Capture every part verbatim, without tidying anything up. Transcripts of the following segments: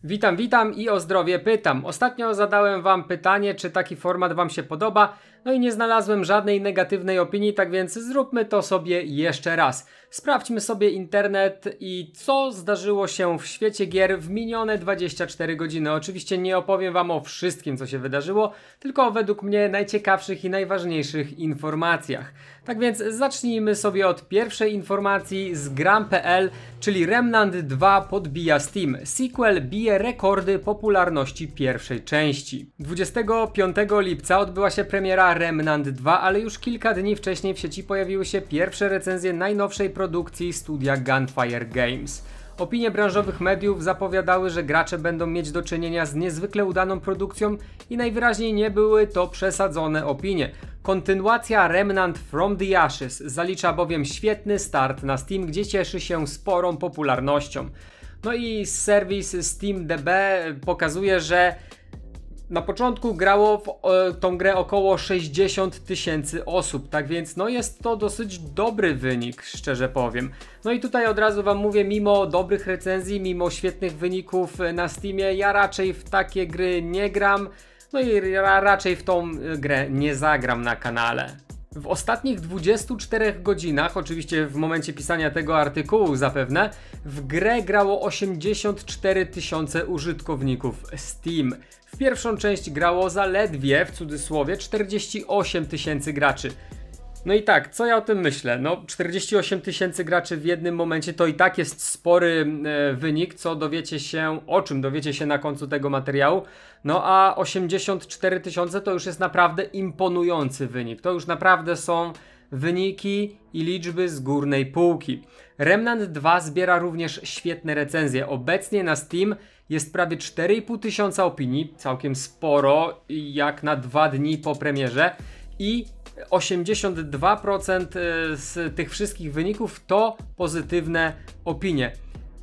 Witam, witam i o zdrowie pytam. Ostatnio zadałem wam pytanie, czy taki format wam się podoba, no i nie znalazłem żadnej negatywnej opinii, tak więc zróbmy to sobie jeszcze raz. Sprawdźmy sobie internet i co zdarzyło się w świecie gier w minione dwadzieścia cztery godziny. Oczywiście nie opowiem wam o wszystkim, co się wydarzyło, tylko o według mnie najciekawszych i najważniejszych informacjach. Tak więc zacznijmy sobie od pierwszej informacji z gram kropka p l, czyli Remnant dwa podbija Steam. Sequel bije rekordy popularności pierwszej części. dwudziestego piątego lipca odbyła się premiera Remnant dwa, ale już kilka dni wcześniej w sieci pojawiły się pierwsze recenzje najnowszej produkcji studia Gunfire Games. Opinie branżowych mediów zapowiadały, że gracze będą mieć do czynienia z niezwykle udaną produkcją i najwyraźniej nie były to przesadzone opinie. Kontynuacja Remnant From the Ashes zalicza bowiem świetny start na Steam, gdzie cieszy się sporą popularnością. No i serwis SteamDB pokazuje, że na początku grało w e, tą grę około sześćdziesiąt tysięcy osób, tak więc no jest to dosyć dobry wynik, szczerze powiem. No i tutaj od razu wam mówię, mimo dobrych recenzji, mimo świetnych wyników na Steamie, ja raczej w takie gry nie gram, no i ra raczej w tą grę nie zagram na kanale. W ostatnich dwudziestu czterech godzinach, oczywiście w momencie pisania tego artykułu zapewne, w grę grało osiemdziesiąt cztery tysiące użytkowników Steam. W pierwszą część grało zaledwie, w cudzysłowie, czterdzieści osiem tysięcy graczy. No i tak, co ja o tym myślę? No czterdzieści osiem tysięcy graczy w jednym momencie to i tak jest spory e, wynik, co dowiecie się, o czym dowiecie się na końcu tego materiału. No a osiemdziesiąt cztery tysiące to już jest naprawdę imponujący wynik. To już naprawdę są wyniki i liczby z górnej półki. Remnant dwa zbiera również świetne recenzje. Obecnie na Steam jest prawie cztery i pół tysiąca opinii, całkiem sporo jak na dwa dni po premierze i osiemdziesiąt dwa procent z tych wszystkich wyników to pozytywne opinie.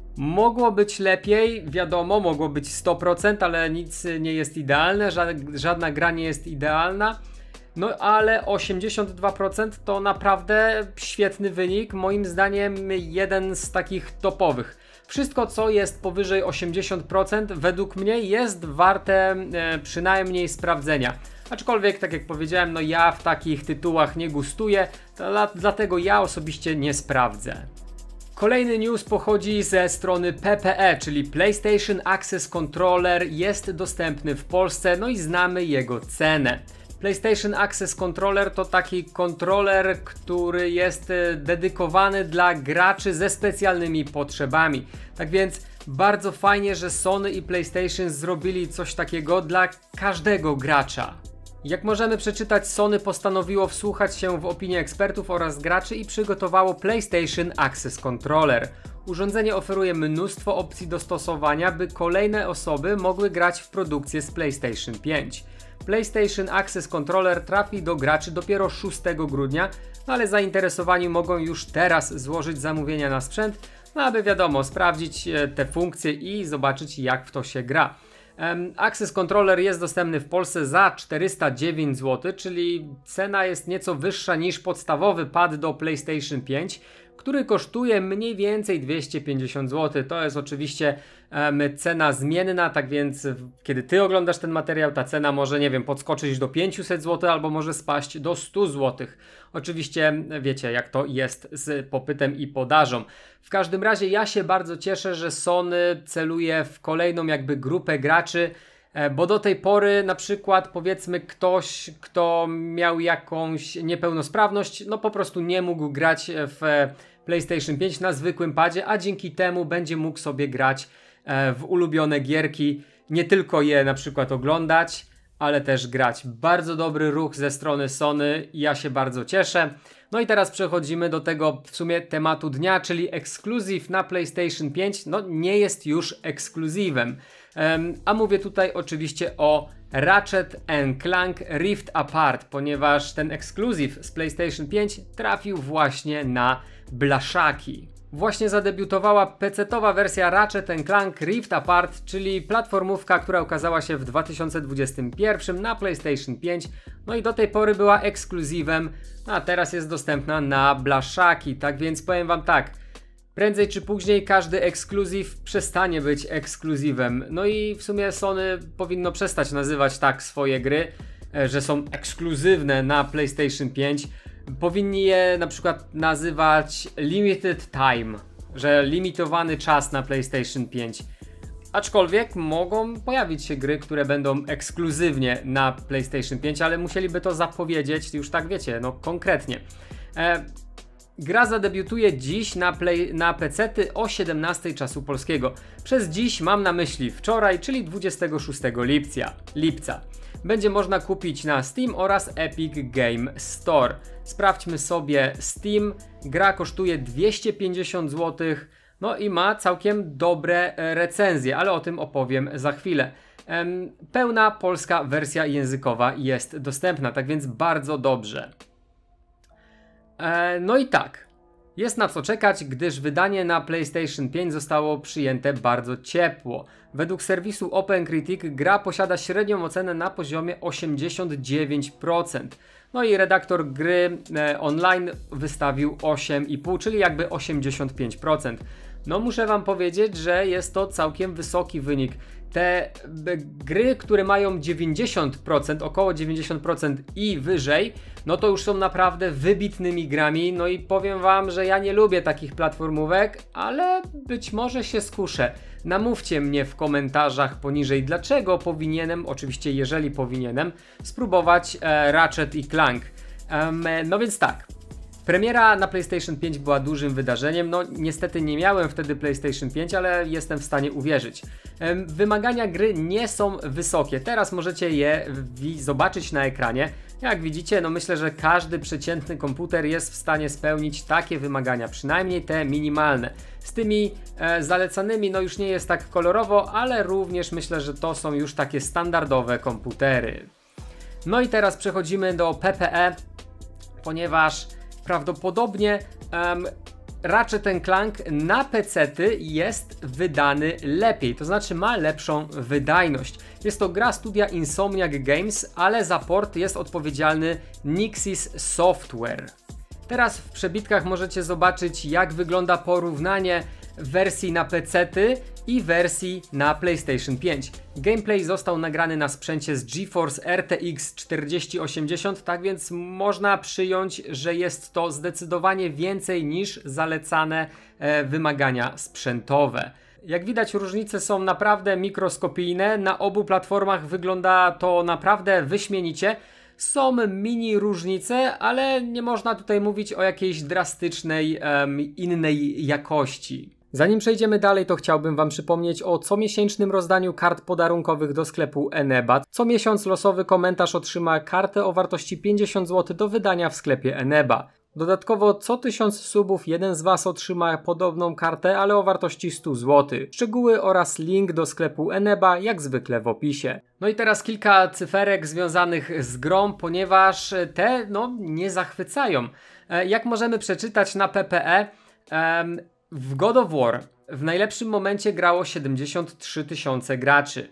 Mogło być lepiej, wiadomo, mogło być sto procent, ale nic nie jest idealne, żadna gra nie jest idealna. No ale osiemdziesiąt dwa procent to naprawdę świetny wynik, moim zdaniem jeden z takich topowych. Wszystko co jest powyżej osiemdziesiąt procent według mnie jest warte e, przynajmniej sprawdzenia. Aczkolwiek, tak jak powiedziałem, no ja w takich tytułach nie gustuję, to dlatego ja osobiście nie sprawdzę. Kolejny news pochodzi ze strony P P E, czyli PlayStation Access Controller jest dostępny w Polsce, no i znamy jego cenę. PlayStation Access Controller to taki kontroler, który jest dedykowany dla graczy ze specjalnymi potrzebami. Tak więc bardzo fajnie, że Sony i PlayStation zrobili coś takiego dla każdego gracza. Jak możemy przeczytać, Sony postanowiło wsłuchać się w opinie ekspertów oraz graczy i przygotowało PlayStation Access Controller. Urządzenie oferuje mnóstwo opcji dostosowania, by kolejne osoby mogły grać w produkcję z PlayStation pięć. PlayStation Access Controller trafi do graczy dopiero szóstego grudnia, no ale zainteresowani mogą już teraz złożyć zamówienia na sprzęt, no aby wiadomo, sprawdzić te funkcje i zobaczyć jak w to się gra. Access Controller jest dostępny w Polsce za czterysta dziewięć złotych, czyli cena jest nieco wyższa niż podstawowy pad do PlayStation pięć, który kosztuje mniej więcej dwieście pięćdziesiąt złotych. To jest oczywiście um, cena zmienna, tak więc kiedy ty oglądasz ten materiał, ta cena może, nie wiem, podskoczyć do pięćset złotych albo może spaść do stu złotych. Oczywiście wiecie jak to jest z popytem i podażą. W każdym razie ja się bardzo cieszę, że Sony celuje w kolejną jakby grupę graczy, bo do tej pory na przykład powiedzmy ktoś, kto miał jakąś niepełnosprawność, no po prostu nie mógł grać w PlayStation pięć na zwykłym padzie, a dzięki temu będzie mógł sobie grać w ulubione gierki, nie tylko je na przykład oglądać, ale też grać. Bardzo dobry ruch ze strony Sony i ja się bardzo cieszę. No i teraz przechodzimy do tego w sumie tematu dnia, czyli ekskluzyw na PlayStation pięć, no nie jest już ekskluzywem. Um, a mówię tutaj oczywiście o Ratchet and Clank Rift Apart, ponieważ ten ekskluzyw z PlayStation pięć trafił właśnie na blaszaki. Właśnie zadebiutowała pecetowa wersja Ratchet and Clank Rift Apart, czyli platformówka, która ukazała się w dwa tysiące dwudziestym pierwszym na PlayStation pięć, no i do tej pory była ekskluzywem, a teraz jest dostępna na blaszaki, tak więc powiem wam tak, Prędzej czy później każdy ekskluzyw przestanie być ekskluzywem. No i w sumie Sony powinno przestać nazywać tak swoje gry, że są ekskluzywne na PlayStation pięć. Powinni je na przykład nazywać Limited Time, że limitowany czas na PlayStation pięć. Aczkolwiek mogą pojawić się gry, które będą ekskluzywnie na PlayStation pięć, ale musieliby to zapowiedzieć już tak wiecie, no konkretnie. E, gra zadebiutuje dziś na, play, na pecety o siedemnastej czasu polskiego. Przez dziś mam na myśli wczoraj, czyli dwudziestego szóstego lipca. lipca. Będzie można kupić na Steam oraz Epic Game Store. Sprawdźmy sobie Steam. Gra kosztuje dwieście pięćdziesiąt złotych. No i ma całkiem dobre recenzje, ale o tym opowiem za chwilę. Ehm, pełna polska wersja językowa jest dostępna, tak więc bardzo dobrze. Ehm, no i tak, jest na co czekać, gdyż wydanie na PlayStation pięć zostało przyjęte bardzo ciepło. Według serwisu OpenCritic gra posiada średnią ocenę na poziomie osiemdziesiąt dziewięć procent. No i redaktor gry e, online wystawił osiem i pół, czyli jakby osiemdziesiąt pięć procent. No muszę wam powiedzieć, że jest to całkiem wysoki wynik. Te gry, które mają dziewięćdziesiąt procent, około dziewięćdziesiąt procent i wyżej, no to już są naprawdę wybitnymi grami. No i powiem wam, że ja nie lubię takich platformówek, ale być może się skuszę. Namówcie mnie w komentarzach poniżej, dlaczego powinienem, oczywiście jeżeli powinienem, spróbować e, Ratchet i Clank. Um, no więc tak. Premiera na PlayStation pięć była dużym wydarzeniem, no niestety nie miałem wtedy PlayStation pięć, ale jestem w stanie uwierzyć. Wymagania gry nie są wysokie, teraz możecie je zobaczyć na ekranie. Jak widzicie, no myślę, że każdy przeciętny komputer jest w stanie spełnić takie wymagania, przynajmniej te minimalne. Z tymi e, zalecanymi no już nie jest tak kolorowo, ale również myślę, że to są już takie standardowe komputery. No i teraz przechodzimy do P P E, ponieważ prawdopodobnie um, Ratchet and Clank na pecety jest wydany lepiej, to znaczy ma lepszą wydajność. Jest to gra studia Insomniac Games, ale za port jest odpowiedzialny Nixxes Software. Teraz w przebitkach możecie zobaczyć, jak wygląda porównanie wersji na pecety i wersji na PlayStation pięć. Gameplay został nagrany na sprzęcie z GeForce R T X czterdzieści osiemdziesiąt, tak więc można przyjąć, że jest to zdecydowanie więcej niż zalecane e, wymagania sprzętowe. Jak widać, różnice są naprawdę mikroskopijne, na obu platformach wygląda to naprawdę wyśmienicie. Są mini różnice, ale nie można tutaj mówić o jakiejś drastycznej, um, innej jakości. Zanim przejdziemy dalej, to chciałbym wam przypomnieć o comiesięcznym rozdaniu kart podarunkowych do sklepu Eneba. Co miesiąc losowy komentarz otrzyma kartę o wartości pięćdziesiąt złotych do wydania w sklepie Eneba. Dodatkowo co tysiąc subów jeden z was otrzyma podobną kartę, ale o wartości sto złotych. Szczegóły oraz link do sklepu Eneba jak zwykle w opisie. No i teraz kilka cyferek związanych z grą, ponieważ te no nie zachwycają. Jak możemy przeczytać na P P E, um, w God of War w najlepszym momencie grało siedemdziesiąt trzy tysiące graczy.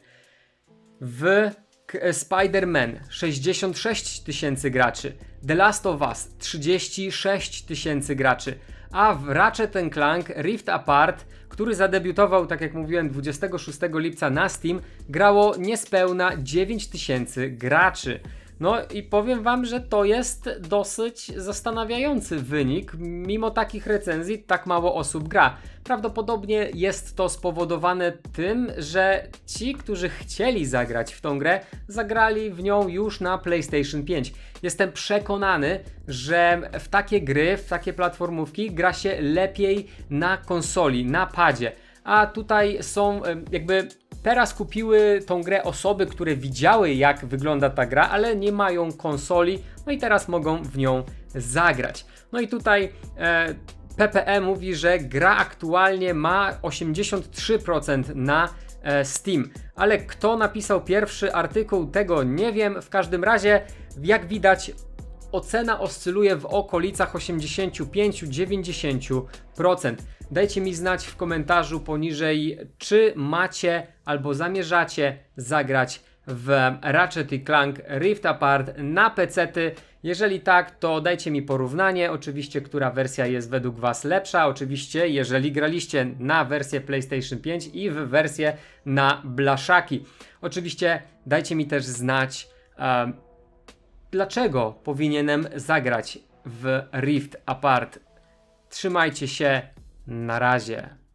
W Spider-Man sześćdziesiąt sześć tysięcy graczy. The Last of Us trzydzieści sześć tysięcy graczy. A w Ratchet and Clank Rift Apart, który zadebiutował, tak jak mówiłem, dwudziestego szóstego lipca na Steam, grało niespełna dziewięć tysięcy graczy. No i powiem wam, że to jest dosyć zastanawiający wynik. Mimo takich recenzji tak mało osób gra. Prawdopodobnie jest to spowodowane tym, że ci, którzy chcieli zagrać w tą grę, zagrali w nią już na PlayStation pięć. Jestem przekonany, że w takie gry, w takie platformówki gra się lepiej na konsoli, na padzie. A tutaj są jakby... Teraz kupiły tą grę osoby, które widziały, jak wygląda ta gra, ale nie mają konsoli, no i teraz mogą w nią zagrać. No i tutaj e, P P E mówi, że gra aktualnie ma osiemdziesiąt trzy procent na e, Steam, ale kto napisał pierwszy artykuł, tego nie wiem. W każdym razie, jak widać, ocena oscyluje w okolicach osiemdziesiąt pięć do dziewięćdziesięciu procent. Dajcie mi znać w komentarzu poniżej, czy macie albo zamierzacie zagrać w Ratchet and Clank Rift Apart na pecety? Jeżeli tak, to dajcie mi porównanie, oczywiście, która wersja jest według Was lepsza. Oczywiście, jeżeli graliście na wersję PlayStation pięć i w wersję na blaszaki. Oczywiście dajcie mi też znać, e, dlaczego powinienem zagrać w Rift Apart. Trzymajcie się, na razie.